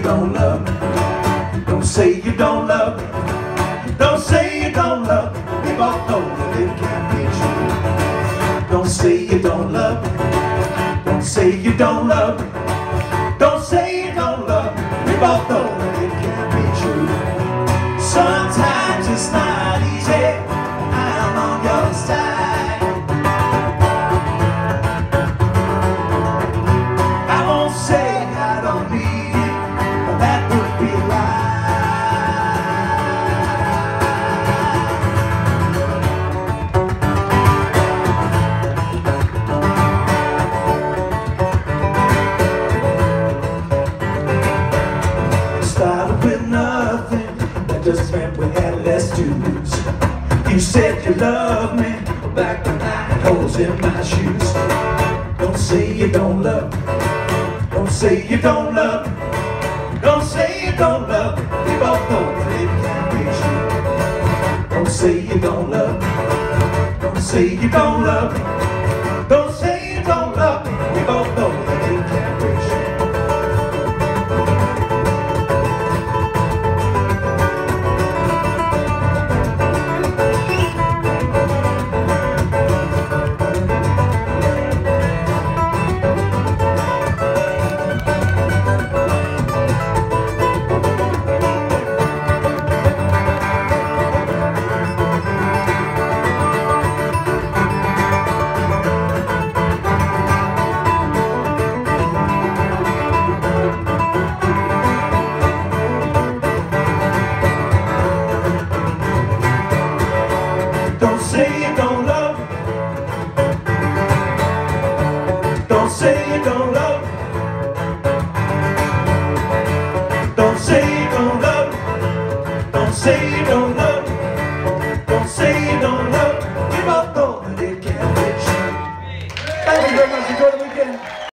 don't love me. Don't say you don't love me. Don't say you don't love me. We both know that it can't be true. Don't say you don't love me. Don't say you don't love me. Don't say you don't love me. We both know that it can't be true. Sometimes it's not easy. I'm on your side. I won't say I don't need you, but that would be a lie. Started with nothing, that just meant we had less to lose. You said you loved me back when I had holes in my shoes. Don't say you don't love me. Don't say you don't love me. Don't say you don't love me. We both know that it can't be true. Don't say you don't love me. Don't say you don't love me. Don't say you don't love me. We both know that it can't be true. Don't say you don't love me. Don't say you don't love me. Don't say you don't love me. Don't say you don't